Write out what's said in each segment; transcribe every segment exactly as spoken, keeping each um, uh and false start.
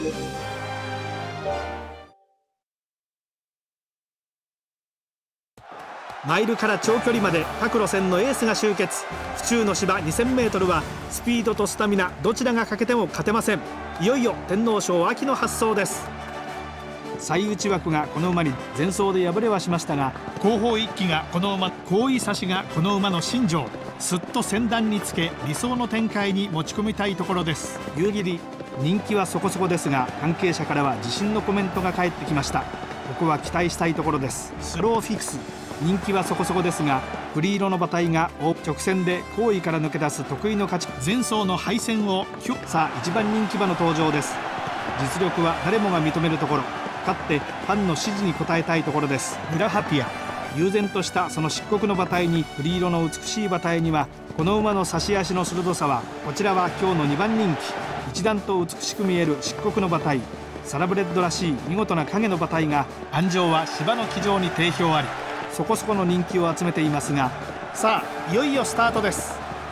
マイルから長距離まで各路線のエースが集結。府中の芝 にせんメートル はスピードとスタミナどちらが欠けても勝てません。いよいよ天皇賞秋の発走です。最内枠がこの馬に前走で敗れはしましたが、後方一騎がこの馬、後位差しがこの馬の新庄。すっと先段につけ理想の展開に持ち込みたいところです。夕霧人気はそこそこですが、関係者からは自信のコメントが返ってきました。ここは期待したいところです。スローフィクス人気はそこそこですが、栗色の馬体が直線で後位から抜け出す得意の勝ち。前走の敗戦をさあいちばん人気馬の登場です。実力は誰もが認めるところ、勝ってファンの支持に応えたいところです。グラハピア悠然としたその漆黒の馬体に栗色の美しい馬体にはこの馬の差し足の鋭さは、こちらは今日のにばん人気。一段と美しく見える漆黒の馬体、サラブレッドらしい見事な影の馬体が安城は芝の騎乗に定評あり、そこそこの人気を集めていますが、さあいよいよスタートです。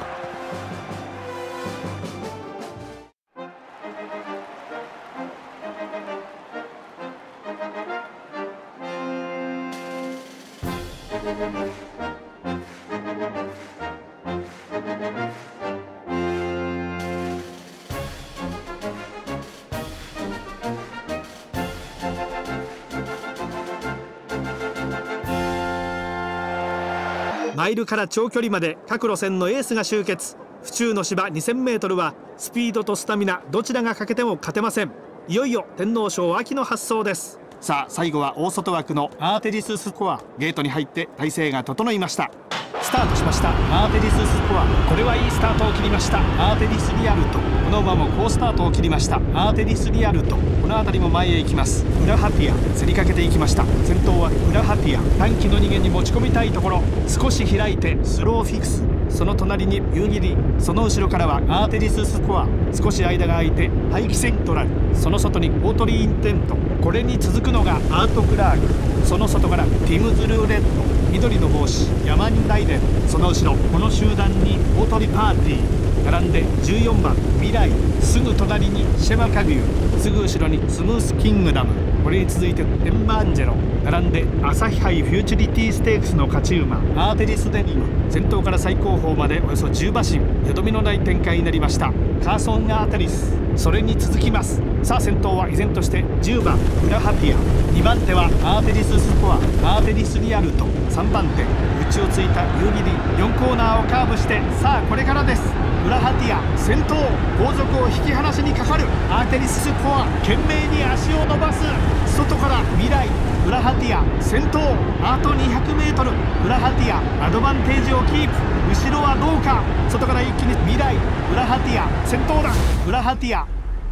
マイルから長距離まで各路線のエースが集結。府中の芝 にせんメートル はスピードとスタミナどちらが欠けても勝てません。いよいよ天皇賞秋の発走です。さあ最後は大外枠のアーテリススコア。ゲートに入って体勢が整いました。スタートしました。アーテリススコア、これはいいスタートを切りました。アーテリスリアルト、この馬も好スタートを切りました。アーテリスリアルト、この辺りも前へ行きます。グラハピア競りかけていきました。先頭はグラハピア、短期の逃げに持ち込みたいところ。少し開いてスローフィクス、その隣に夕霧、その後ろからはアーテリススコア。少し間が空いて排気セントラル、その外にオートリーインテント、これに続くのがアートクラーク、その外からティムズルーレッド、緑の帽子ヤマンダイデン、その後ろこの集団にオートリパーティー、並んでじゅうよんばん未来、すぐ隣にシェマカグユ、すぐ後ろにスムースキングダム、これに続いてテンバーンジェロ、並んで朝日杯フューチュリティステークスの勝ち馬アーテリスデニム。先頭から最後方までおよそじゅう馬身、よどみのない展開になりました。カーソンアーテリス、それに続きます。さあ先頭は依然としてじゅうばんグラハピア、にばん手はアーテリススコア、アーテリスリアルト、さんばん手内をついた夕霧、よんコーナーをカーブして、さあこれからです。グラハティア先頭、後続を引き離しにかかる。アーテリススコア懸命に足を伸ばす。外から未来、グラハティア先頭、あと にひゃくメートル、グラハティアアドバンテージをキープ。後ろはどうか。外から一気に未来、グラハティア先頭だ。グラハティア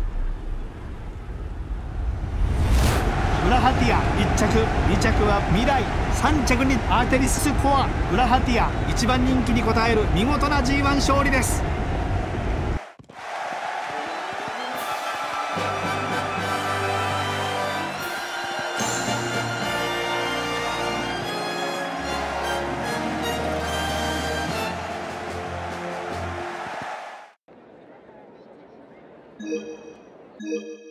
グラハティアいっ着、に着は未来、さん着にアーテリスコア。グラハティアいちばん人気に応える見事な ジーワン 勝利です。 you